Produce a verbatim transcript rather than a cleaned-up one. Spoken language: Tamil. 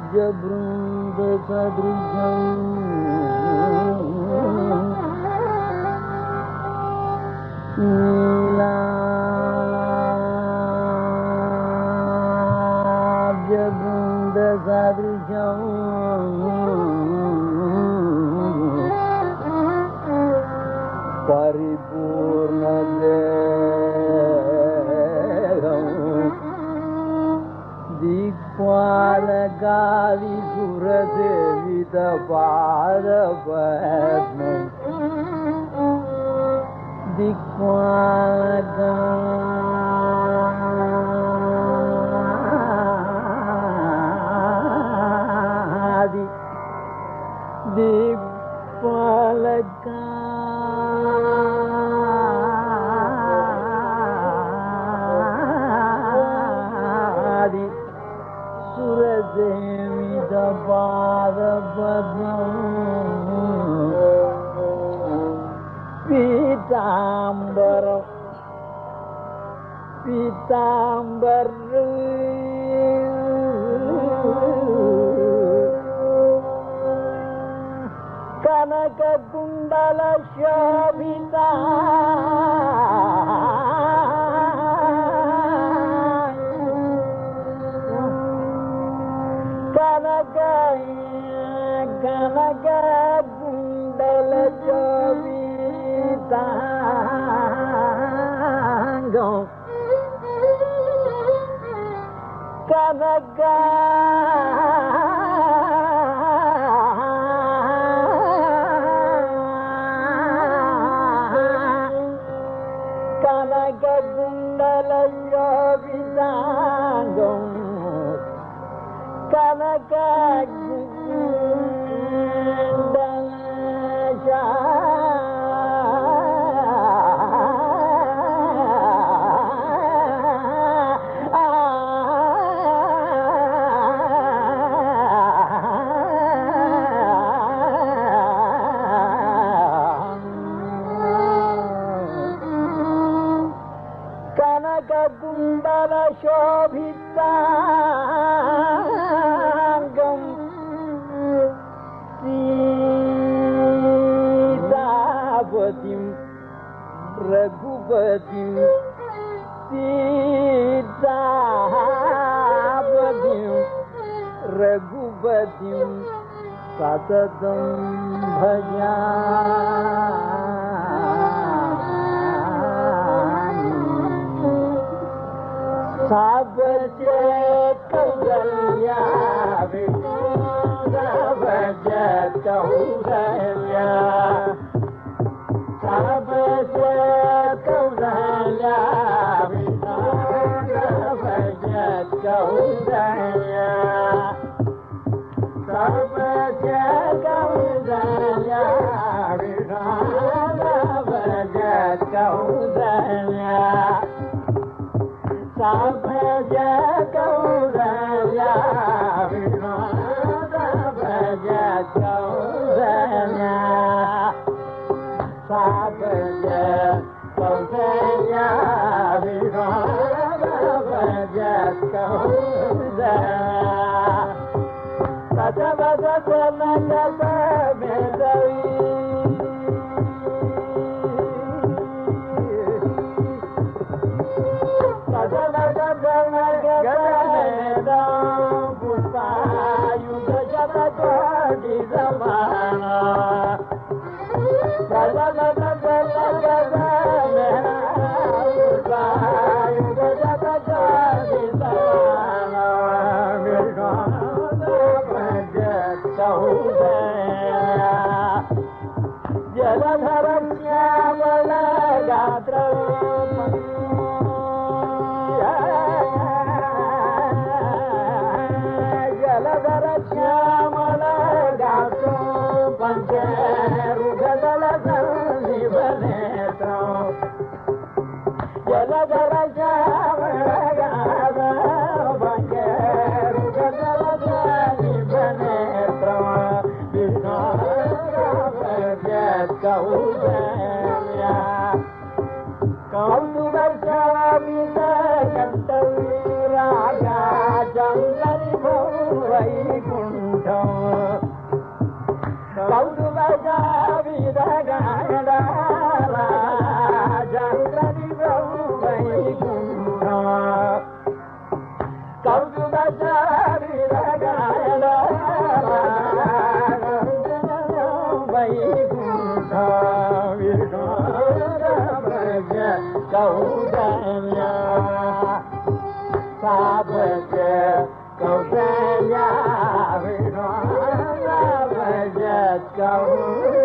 बृंद सदृशं नीलाब्ज बृंद सदृशं परिपूर्ण दिक्पालकादि सुरसेवित पादपद्मं दिक्पालकादि दिक्पालका सुरसेवित पादपद्मं पीताम्बरं पीताम्बरं कनककुण्डल शोभिता कनक कुंडल चोभितांगो कनक कनक कुंडल चोभितांगो कनक कनक कुंडल शोभितांगं सीतापतिं रघुपतिं सीतापतिं रघुपतिं सततं भजामि सावजे कौसल्या सावजे कौसल्या सावजे कौसल्या सावजे कौसल्या सावजे कौसल्या सावजे कौसल्या सावज कौसल्या सावज कौसल्या सावज कौसल्या सावज कौसल्या सजवद जनक मेदवी पुष्पायुध जगति समान पुष्पायुध जगति समान जलधर श्यामल गात्र जलधर श्यामल गात्र पंचरुगदल संजीवनेत्र जलधर श्यामल गात्र पंचरुगदल संजीवनेत्र வைகுண்டம் கௌதுபஜாவிதகணராஜந்திரம் வைகுண்டம் கௌதுபஜாவிதகணராஜந்திரம் வைகுண்டம் கௌதல்யா சாபஜ கௌதல்யா வினோத கௌதல்யா